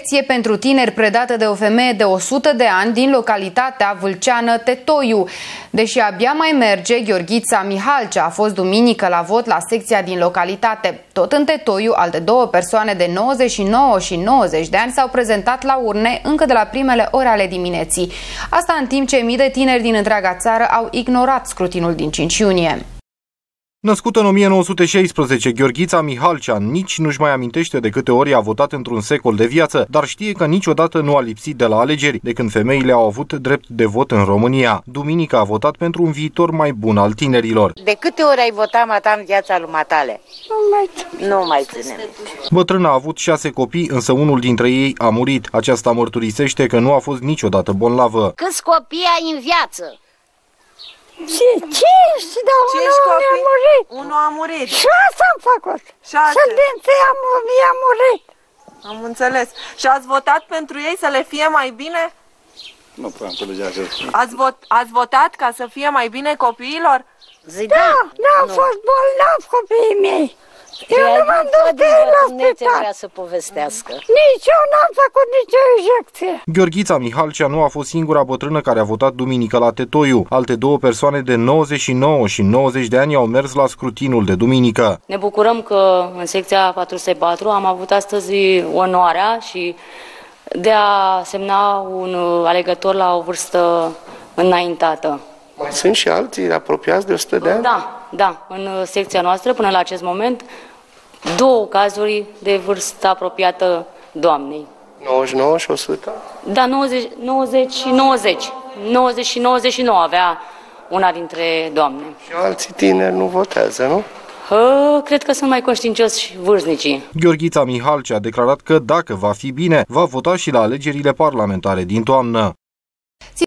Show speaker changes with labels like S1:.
S1: Lecție pentru tineri predată de o femeie de 100 de ani din localitatea vâlceană Tetoiu. Deși abia mai merge, Gheorghița Mihalcea a fost duminică la vot la secția din localitate. Tot în Tetoiu, alte două persoane de 99 și 90 de ani s-au prezentat la urne încă de la primele ore ale dimineții. Asta în timp ce mii de tineri din întreaga țară au ignorat scrutinul din 5 iunie.
S2: Născută în 1916, Gheorghița Mihalcea nici nu-și mai amintește de câte ori a votat într-un secol de viață, dar știe că niciodată nu a lipsit de la alegeri, de când femeile au avut drept de vot în România. Duminică a votat pentru un viitor mai bun al tinerilor.
S3: De câte ori ai votat, mata, în viața lui matale? Nu mai ținem.
S2: Bătrâna a avut 6 copii, însă unul dintre ei a murit. Aceasta mărturisește că nu a fost niciodată bolnavă.
S3: Câți copii ai în viață?
S4: Cinci, dar unul a murit.
S5: Unul a murit.
S4: 6 am făcut. 6 dintre ei a murit.
S5: Am înțeles. Și ați votat pentru ei să le fie mai bine?
S6: Nu prea înțelegeam.
S5: Ați votat ca să fie mai bine copiilor?
S4: Da, n-au fost bolnavi copiii mei. Eu nu m-am dus de ei la spital.
S3: Vrea să povestească.
S4: Nici eu n-am făcut nicio injecție.
S2: Gheorghița Mihalcea nu a fost singura bătrână care a votat duminică la Tetoiu. Alte două persoane de 99 și 90 de ani au mers la scrutinul de duminică.
S7: Ne bucurăm că în secția 404 am avut astăzi onoarea și de a semna un alegător la o vârstă înaintată.
S6: Mai sunt și alții apropiați de 100 de ani?
S7: Da. În secția noastră, până la acest moment, 2 cazuri de vârstă apropiată doamnei.
S6: 99 și 100?
S7: Da, 90 și 90. 90 și 99 avea una dintre doamne.
S6: Și alții tineri nu votează, nu?
S7: Cred că sunt mai conștiincioși și vârstnicii.
S2: Gheorghița Mihalcea a declarat că dacă va fi bine, va vota și la alegerile parlamentare din toamnă.